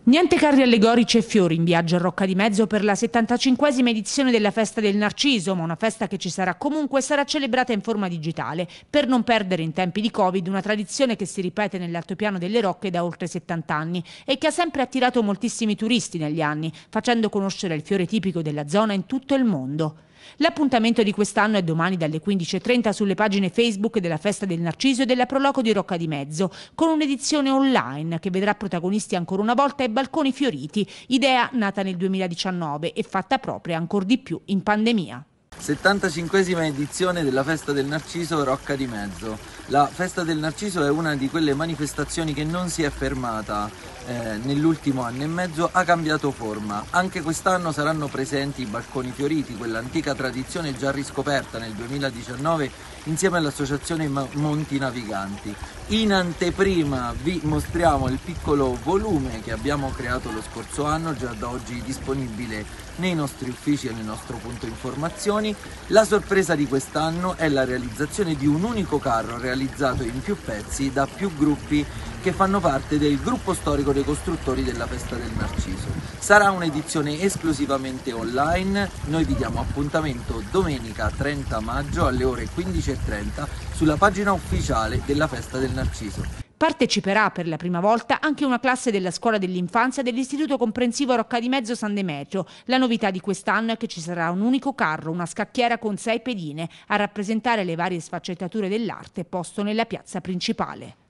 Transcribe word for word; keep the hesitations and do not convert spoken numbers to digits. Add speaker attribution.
Speaker 1: Niente carri allegorici e fiori in viaggio a Rocca di Mezzo per la settantacinquesima edizione della Festa del Narciso, ma una festa che ci sarà comunque sarà celebrata in forma digitale, per non perdere in tempi di Covid una tradizione che si ripete nell'altopiano delle Rocche da oltre settanta anni e che ha sempre attirato moltissimi turisti negli anni, facendo conoscere il fiore tipico della zona in tutto il mondo. L'appuntamento di quest'anno è domani dalle quindici e trenta sulle pagine Facebook della Festa del Narciso e della Proloco di Rocca di Mezzo, con un'edizione online che vedrà protagonisti ancora una volta i balconi fioriti, idea nata nel duemiladiciannove e fatta propria ancor di più in pandemia.
Speaker 2: settantacinquesima edizione della Festa del Narciso Rocca di Mezzo. La Festa del Narciso è una di quelle manifestazioni che non si è fermata eh, nell'ultimo anno e mezzo, ha cambiato forma. Anche quest'anno saranno presenti i balconi fioriti, quell'antica tradizione già riscoperta nel duemiladiciannove insieme all'associazione Monti Naviganti. In anteprima vi mostriamo il piccolo volume che abbiamo creato lo scorso anno, già da oggi disponibile nei nostri uffici e nel nostro punto informazioni. La sorpresa di quest'anno è la realizzazione di un unico carro realizzato in più pezzi da più gruppi che fanno parte del gruppo storico dei costruttori della Festa del Narciso. Sarà un'edizione esclusivamente online, noi vi diamo appuntamento domenica trenta maggio alle ore quindici e trenta sulla pagina ufficiale della Festa del Narciso.
Speaker 1: Parteciperà per la prima volta anche una classe della scuola dell'infanzia dell'Istituto Comprensivo Rocca di Mezzo San Demetrio. La novità di quest'anno è che ci sarà un unico carro, una scacchiera con sei pedine, a rappresentare le varie sfaccettature dell'arte posto nella piazza principale.